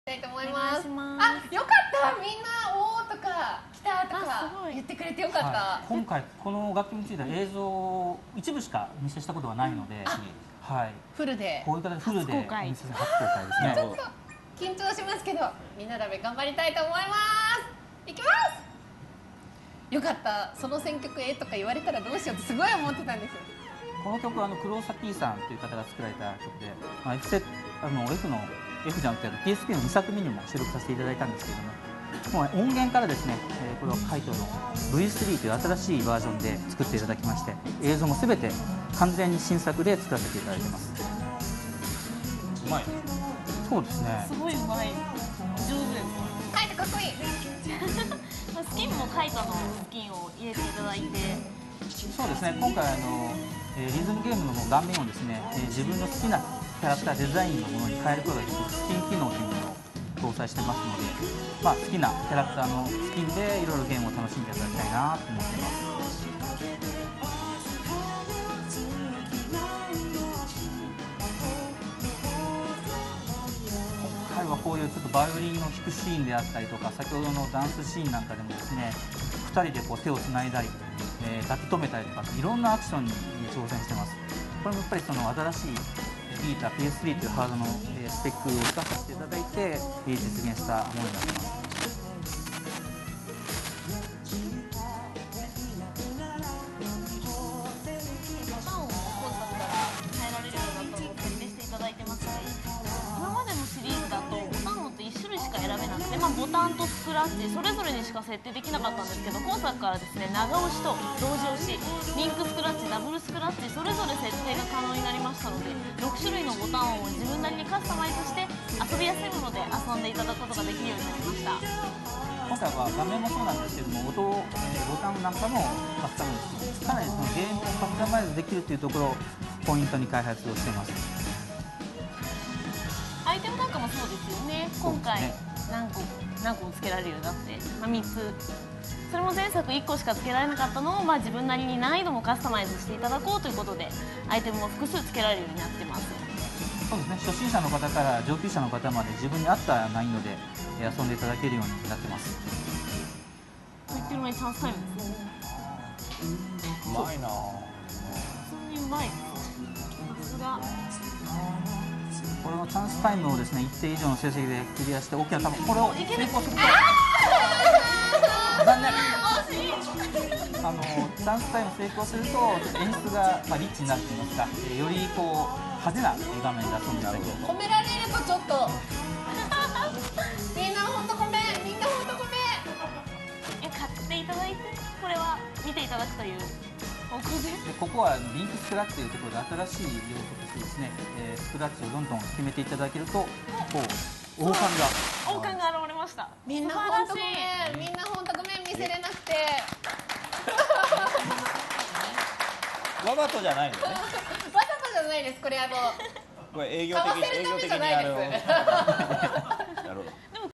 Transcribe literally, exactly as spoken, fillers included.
たいと思います。あ、よかった。みんなおーとか来たとか言ってくれてよかった。 はい、今回この楽曲については映像一部しか見せしたことはないので、はい、 フルでこういう形でフルで見せ初公開ですね。 ちょっと緊張しますけど、みんなで頑張りたいと思います。いきます。よかった。その選曲えとか言われたらどうしようってすごい思ってたんですよ。 この曲はあの黒崎 P さんという方が作られた曲で、まあ、F, セあの F の F じゃなくて ピーエスピー のにさくめにも収録させていただいたんですけれども、もう音源からですね、えー、これはカイトの ブイスリー という新しいバージョンで作っていただきまして、映像もすべて完全に新作で作らせていただいてます。 うまい。 そうですね。 すごいうまい。上手です。 カイトかっこいい。 スキンもカイトのスキンを入れていただいて。 そうですね。今回あの、えー、リズムゲームの顔面をですね、えー、自分の好きなキャラクターデザインのものに変えることができるスキン機能というものを搭載してますので、まあ、好きなキャラクターのスキンでいろいろゲームを楽しんでいただきたいなと思っています。今回はこういうちょっとバイオリンの弾くシーンであったりとか、先ほどのダンスシーンなんかでもですね、ふたりでこう手をつないだり、えー、抱き留めたりとかいろんなアクションに挑戦してます。これもやっぱりその新しいビータ ピーエススリー というハードのスペックを使わせていただいて実現したものになってます。 ボタンをコンサートから変えられるようになったのを設定していただいてますし、今までのシリーズだとボタンっていち種類しか選べなくて、まあ、ボタンとスクラッチそれぞれにしか設定できなかったんですけど、今作からですね長押しと同時押し、リンクスクラッチ、ダブルスクラッチそれぞれ設定が可能になりましたので、ろく種類のボタンを自分なりにカスタマイズして遊びやすいもので遊んでいただくことができるようになりました。 今回は画面もそうなんですけども、音、えー、ボタンなんかもカスタマイズして、かなりそのゲームをカスタマイズできるというところをポイントに開発をしています。 アイテムなんかもそうですよね。今回何個何個もつけられるようになって、まあ、みっつ、それも前作いっこしかつけられなかったのを、まあ、自分なりに難易度もカスタマイズしていただこうということでアイテムも複数つけられるようになってます。 そうですね、初心者の方から上級者の方まで自分に合った難易度で遊んでいただけるようになってます。 と言ってる間にチャンスタイムですね。 うまいな。 普通にうまい。さすが。 これのチャンスタイムをですね一定以上の成績でクリアして大きな球、これを成功すると残念あのチャンスタイム成功すると演出が、まあ、リッチになるといいますか、えー、よりこう派手な画面で遊んでいただける。 褒められるとちょっとみんな本当ごめん、みんな本当ごめん。 え、買っていただいてこれは見ていただくという方向で。 でここはリンクスクラッチというところで新しい要素としてですね、えー、スクラッチをどんどん決めていただけると、こう王冠が王冠が現れました。 みんな本当ごめん、みんな本当ごめん、見せれなくて。 わざとじゃないのね。 わざとじゃないです。これあのこれ営業的買わせる営業的ためじゃないにあのです。